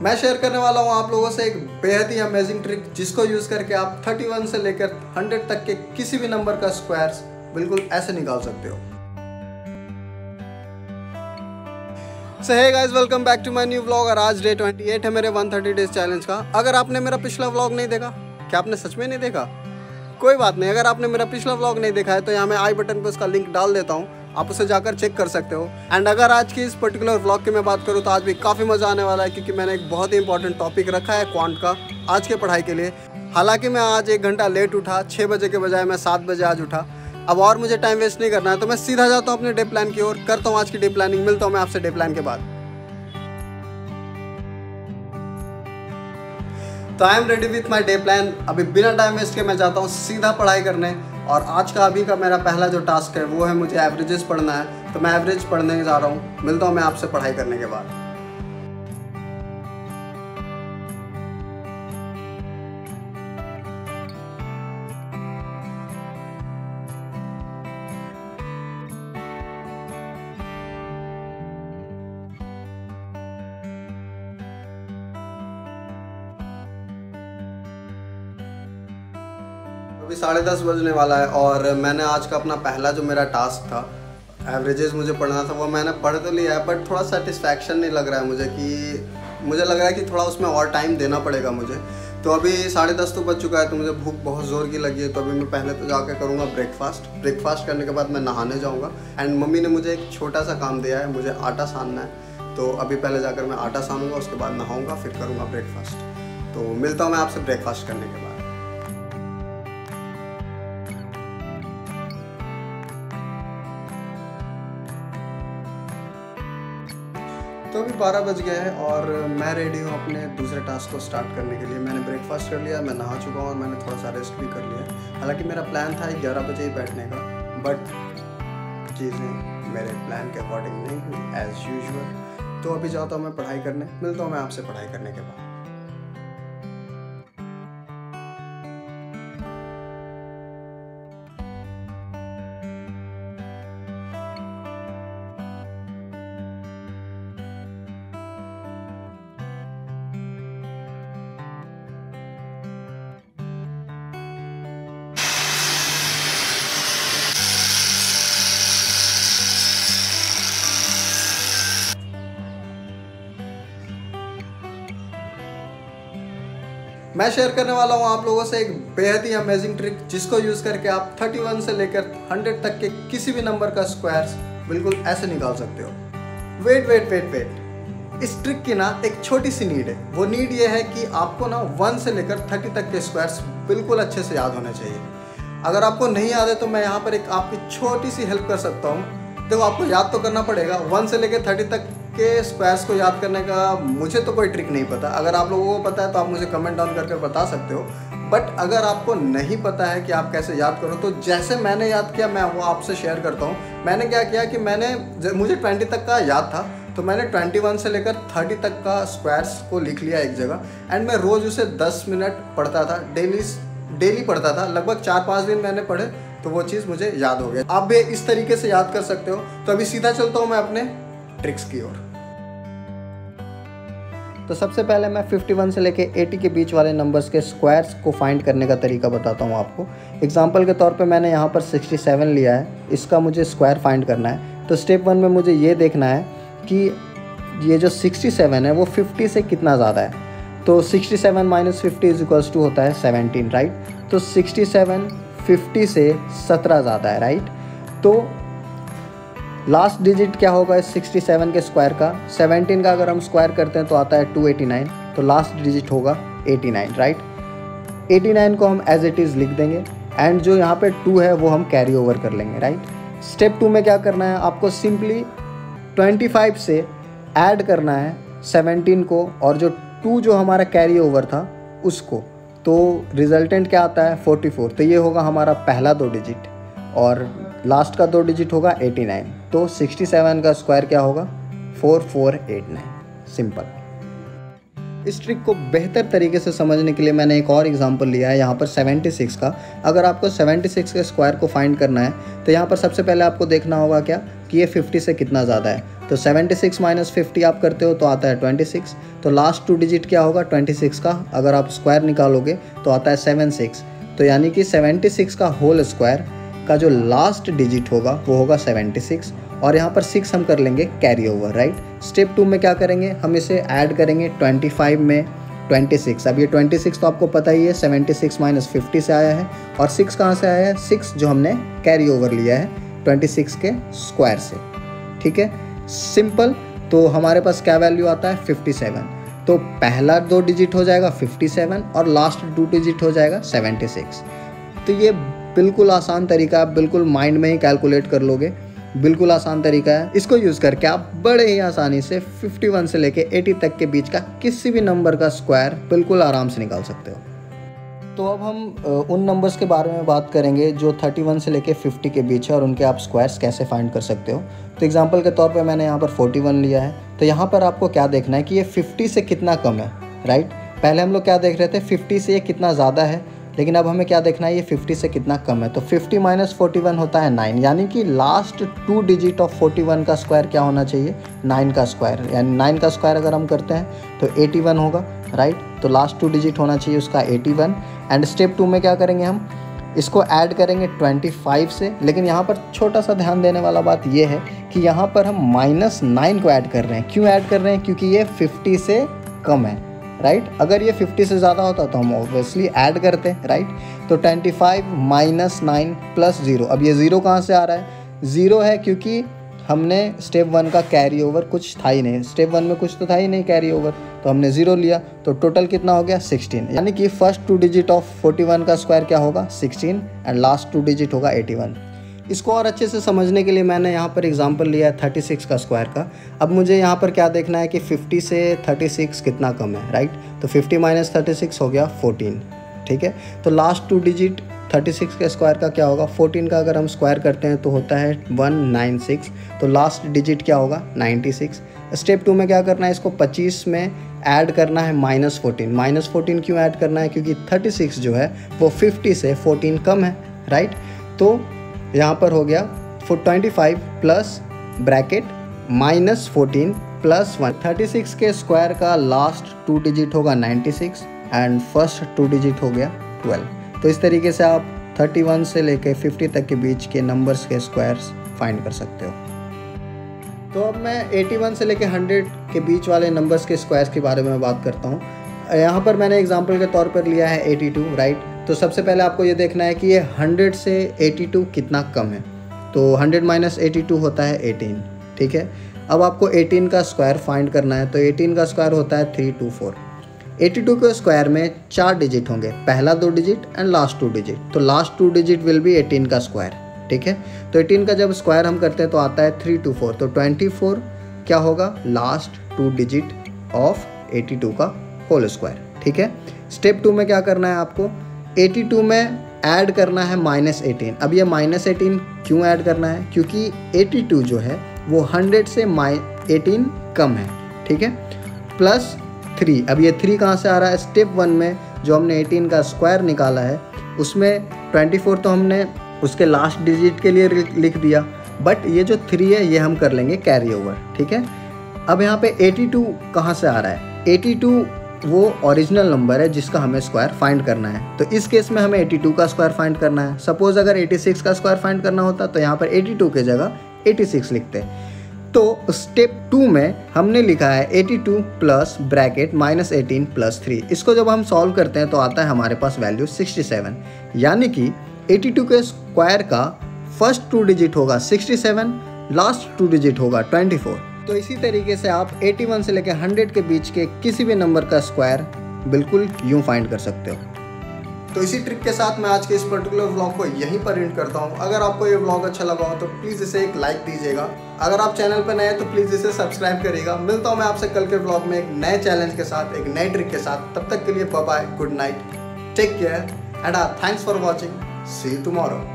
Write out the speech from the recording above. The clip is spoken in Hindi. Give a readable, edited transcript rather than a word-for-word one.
मैं शेयर करने वाला हूँ आप लोगों से एक बेहद ही अमेजिंग ट्रिक जिसको यूज़ करके आप 31 से लेकर 100 तक के किसी भी नंबर का स्क्वायर्स बिल्कुल ऐसे निकाल सकते हो। So hey guys, welcome back to my new vlog. और आज डे 28 है मेरे 130 डेज चैलेंज का। अगर आपने मेरा पिछला व्लॉग नहीं देखा, क्या आपने सच में नहीं देखा? कोई बात नहीं, अगर आपने मेरा पिछला व्लॉग नहीं देखा है तो यहाँ मैं आई बटन पे उसका लिंक डाल देता हूँ, आप उसे जाकर चेक कर सकते हो। एंड अगर आज की इस पर्टिकुलर व्लॉग की मैं बात करूँ तो आज भी काफ़ी मज़ा आने वाला है, क्योंकि मैंने एक बहुत ही इंपॉर्टेंट टॉपिक रखा है क्वांट का आज के पढ़ाई के लिए। हालांकि मैं आज 1 घंटा लेट उठा, 6 बजे के बजाय मैं 7 बजे आज उठा। अब और मुझे टाइम वेस्ट नहीं करना है, तो मैं सीधा जाता हूँ अपने डे प्लान की ओर, करता हूँ आज की डे प्लानिंग। मिलता हूँ मैं आपसे डे प्लान के बाद। तो I am ready with my day plan. अभी बिना टाइम वेस्ट के मैं जाता हूँ सीधा पढ़ाई करने। और आज का अभी का मेरा पहला जो टास्क है वो है मुझे एवरेजेस पढ़ना है, तो मैं एवरेज पढ़ने जा रहा हूँ। मिलता हूँ मैं आपसे पढ़ाई करने के बाद। अभी 10:30 बजने वाला है और मैंने आज का अपना पहला जो मेरा टास्क था, एवरेजेस मुझे पढ़ना था, वो मैंने पढ़ तो लिया है। बट थोड़ा सेटिस्फैक्शन नहीं लग रहा है मुझे, कि मुझे लग रहा है कि थोड़ा उसमें और टाइम देना पड़ेगा मुझे। तो अभी 10:30 तो बज चुका है, तो मुझे भूख बहुत ज़ोर की लगी है। तो अभी मैं पहले तो जाकर करूँगा ब्रेकफास्ट करने के बाद मैं नहाने जाऊँगा। एंड मम्मी ने मुझे एक छोटा सा काम दिया है, मुझे आटा सानना है। तो अभी पहले जाकर मैं आटा सानूँगा, उसके बाद नहाऊँगा, फिर करूँगा ब्रेकफास्ट। तो मिलता हूँ मैं आपसे ब्रेकफास्ट करने के बाद। तो अभी 12 बज गया है और मैं रेडी हूँ अपने दूसरे टास्क को स्टार्ट करने के लिए। मैंने ब्रेकफास्ट कर लिया, मैं नहा चुका हूँ और मैंने थोड़ा सा रेस्ट भी कर लिया। हालांकि मेरा प्लान था 11 बजे ही बैठने का, बट चीज़ें मेरे प्लान के अकॉर्डिंग नहीं हुई एज़ यूजुअल। तो अभी जाता हूँ मैं पढ़ाई करने। मिलता हूँ मैं आपसे पढ़ाई करने के बाद। मैं शेयर करने वाला हूँ आप लोगों से एक बेहद ही अमेजिंग ट्रिक जिसको यूज़ करके आप 31 से लेकर 100 तक के किसी भी नंबर का स्क्वायर्स बिल्कुल ऐसे निकाल सकते हो। वेट, इस ट्रिक की ना एक छोटी सी नीड है। वो नीड ये है कि आपको ना 1 से लेकर 30 तक के स्क्वायर्स बिल्कुल अच्छे से याद होने चाहिए। अगर आपको नहीं याद है तो मैं यहाँ पर एक आपकी छोटी सी हेल्प कर सकता हूँ। देखो, आपको याद तो करना पड़ेगा 1 से लेकर 30 तक के स्क्वायर्स को याद करने का। मुझे तो कोई ट्रिक नहीं पता, अगर आप लोगों को पता है तो आप मुझे कमेंट डाउन करके बता सकते हो। बट अगर आपको नहीं पता है कि आप कैसे याद करो, तो जैसे मैंने याद किया मैं वो आपसे शेयर करता हूँ। मैंने क्या किया कि मुझे 20 तक का याद था, तो मैंने 21 से लेकर 30 तक का स्क्वायर्स को लिख लिया एक जगह। एंड मैं रोज़ उसे 10 मिनट पढ़ता था, डेली पढ़ता था। लगभग 4-5 दिन मैंने पढ़े, तो वो चीज़ मुझे याद हो गया। आप भी इस तरीके से याद कर सकते हो। तो अभी सीधा चलता हूँ मैं अपने ट्रिक्स की ओर। तो सबसे पहले मैं 51 से लेके 80 के बीच वाले नंबर्स के स्क्वायर्स को फाइंड करने का तरीका बताता हूँ आपको। एग्जांपल के तौर पे मैंने यहाँ पर 67 लिया है, इसका मुझे स्क्वायर फाइंड करना है। तो स्टेप 1 में मुझे ये देखना है कि ये जो 67 है वो 50 से कितना ज़्यादा है। तो 67 - 50 = होता है 17, राइट। तो 67 50 से 17 ज़्यादा है, राइट। तो लास्ट डिजिट क्या होगा इस 67 के स्क्वायर का? 17 का अगर हम स्क्वायर करते हैं तो आता है 289, तो लास्ट डिजिट होगा 89, राइट। 89 को हम एज इट इज़ लिख देंगे एंड जो यहाँ पे 2 है वो हम कैरी ओवर कर लेंगे, राइट। स्टेप 2 में क्या करना है, आपको सिंपली 25 से ऐड करना है 17 को और जो 2 जो हमारा कैरी ओवर था उसको। तो रिजल्टेंट क्या आता है 44। तो ये होगा हमारा पहला 2 डिजिट और लास्ट का 2 डिजिट होगा 89। तो 67 का स्क्वायर क्या होगा 4489। सिंपल। इस ट्रिक को बेहतर तरीके से समझने के लिए मैंने एक और एग्जांपल लिया है यहाँ पर 76 का। अगर आपको 76 के स्क्वायर को फाइंड करना है तो यहाँ पर सबसे पहले आपको देखना होगा क्या कि ये 50 से कितना ज़्यादा है। तो 76 माइनस 50 आप करते हो तो आता है 26। तो लास्ट 2 डिजिट क्या होगा 26 का, अगर आप स्क्वायर निकालोगे तो आता है 76। तो यानी कि 76 का होल स्क्वायर का जो लास्ट डिजिट होगा वो होगा 76, और यहाँ पर 6 हम कर लेंगे कैरी ओवर, राइट। स्टेप 2 में क्या करेंगे, हम इसे ऐड करेंगे 25 में 26। अब ये 26 तो आपको पता ही है 76 माइनस 50 से आया है, और 6 कहाँ से आया है, 6 जो हमने कैरी ओवर लिया है 26 के स्क्वायर से, ठीक है, सिंपल। तो हमारे पास क्या वैल्यू आता है 57। तो पहला 2 डिजिट हो जाएगा 57 और लास्ट 2 डिजिट हो जाएगा 76। तो ये बिल्कुल आसान तरीका, आप बिल्कुल माइंड में ही कैलकुलेट कर लोगे, बिल्कुल आसान तरीका है। इसको यूज़ करके आप बड़े ही आसानी से 51 से लेके 80 तक के बीच का किसी भी नंबर का स्क्वायर बिल्कुल आराम से निकाल सकते हो। तो अब हम उन नंबर्स के बारे में बात करेंगे जो 31 से लेके 50 के बीच है और उनके आप स्क्वायर्स कैसे फाइंड कर सकते हो। तो एग्जांपल के तौर पे मैंने यहाँ पर 41 लिया है। तो यहाँ पर आपको क्या देखना है कि ये 50 से कितना कम है, राइट। पहले हम लोग क्या देख रहे थे 50 से ये कितना ज़्यादा है, लेकिन अब हमें क्या देखना है ये 50 से कितना कम है। तो 50 माइनस 41 होता है 9, यानी कि लास्ट 2 डिजिट ऑफ 41 का स्क्वायर क्या होना चाहिए 9 का स्क्वायर, यानी 9 का स्क्वायर अगर हम करते हैं तो 81 होगा, राइट। तो लास्ट 2 डिजिट होना चाहिए उसका 81। एंड स्टेप 2 में क्या करेंगे, हम इसको ऐड करेंगे 25 से, लेकिन यहाँ पर छोटा सा ध्यान देने वाला बात ये है कि यहाँ पर हम -9 को ऐड कर रहे हैं। क्यों ऐड कर रहे हैं, क्योंकि ये 50 से कम है, राइट। अगर ये 50 से ज़्यादा होता तो हम ऑब्वियसली ऐड करते हैं, राइट। तो 25 माइनस 9 प्लस 0। अब ये 0 कहाँ से आ रहा है, 0 है क्योंकि हमने स्टेप 1 का कैरी ओवर कुछ था ही नहीं, स्टेप 1 में कुछ तो था ही नहीं कैरी ओवर, तो हमने 0 लिया। तो टोटल कितना हो गया 16, यानी कि फर्स्ट 2 डिजिट ऑफ 41 का स्क्वायर क्या होगा 16 एंड लास्ट 2 डिजिट होगा 81। इसको और अच्छे से समझने के लिए मैंने यहाँ पर एग्जांपल लिया है 36 का स्क्वायर का। अब मुझे यहाँ पर क्या देखना है कि 50 से 36 कितना कम है, राइट। तो 50 माइनस 36 हो गया 14, ठीक है। तो लास्ट 2 डिजिट 36 के स्क्वायर का क्या होगा, 14 का अगर हम स्क्वायर करते हैं तो होता है 196। तो लास्ट डिजिट क्या होगा 96। स्टेप 2 में क्या करना है, इसको 25 में ऐड करना है -14। -14 क्यों ऐड करना है, क्योंकि 36 जो है वो 50 से 14 कम है, राइट। तो यहाँ पर हो गया 25 प्लस ब्रैकेट -14 प्लस 1। 36 के स्क्वायर का लास्ट 2 डिजिट होगा 96 एंड फर्स्ट 2 डिजिट हो गया 12। तो इस तरीके से आप 31 से लेके 50 तक के बीच के नंबर्स के स्क्वायर्स फाइंड कर सकते हो। तो अब मैं 81 से लेके 100 के बीच वाले नंबर्स के स्क्वायर्स के बारे में बात करता हूँ। यहाँ पर मैंने एग्जांपल के तौर पर लिया है 82, राइट। तो सबसे पहले आपको ये देखना है कि ये 100 से 82 कितना कम है। तो 100 माइनस 82 होता है 18, ठीक है। अब आपको 18 का स्क्वायर फाइंड करना है। तो 18 का स्क्वायर होता है 324। 82 के स्क्वायर में 4 डिजिट होंगे, पहला 2 डिजिट एंड लास्ट 2 डिजिट। तो लास्ट 2 डिजिट विल बी 18 का स्क्वायर, ठीक है। तो 18 का जब स्क्वायर हम करते हैं तो आता है 324। तो 24 क्या होगा लास्ट 2 डिजिट ऑफ 82 का होल स्क्वायर, ठीक है। स्टेप 2 में क्या करना है आपको, 82 में ऐड करना है -18। अब ये -18 क्यों ऐड करना है, क्योंकि 82 जो है वो 100 से 18 कम है, ठीक है, प्लस 3। अब ये 3 कहाँ से आ रहा है, स्टेप 1 में जो हमने 18 का स्क्वायर निकाला है उसमें 24 तो हमने उसके लास्ट डिजिट के लिए लिख दिया, बट ये जो 3 है ये हम कर लेंगे कैरी ओवर, ठीक है। अब यहाँ पे 82 कहाँ से आ रहा है, 82 वो ओरिजिनल नंबर है जिसका हमें स्क्वायर फाइंड करना है। तो इस केस में हमें 82 का स्क्वायर फाइंड करना है। सपोज अगर 86 का स्क्वायर फाइंड करना होता तो यहाँ पर 82 के जगह 86 लिखते। तो स्टेप 2 में हमने लिखा है 82 प्लस ब्रैकेट -18 प्लस 3। इसको जब हम सॉल्व करते हैं तो आता है हमारे पास वैल्यू 67, यानी कि 82 के स्क्वायर का फर्स्ट 2 डिजिट होगा 67, लास्ट 2 डिजिट होगा 24। तो इसी तरीके से आप 81 से लेकर 100 के बीच के किसी भी नंबर का स्क्वायर बिल्कुल यूं फाइंड कर सकते हो। तो इसी ट्रिक के साथ मैं आज के इस पर्टिकुलर व्लॉग को यहीं पर एंड करता हूं। अगर आपको ये व्लॉग अच्छा लगा हो तो प्लीज़ इसे एक लाइक दीजिएगा। अगर आप चैनल पर नए हैं तो प्लीज़ इसे सब्सक्राइब करिएगा। मिलता हूं मैं आपसे कल के व्लॉग में एक नए चैलेंज के साथ, एक नए ट्रिक के साथ। तब तक के लिए bye bye, good night, take care and thanks for watching, see you tomorrow.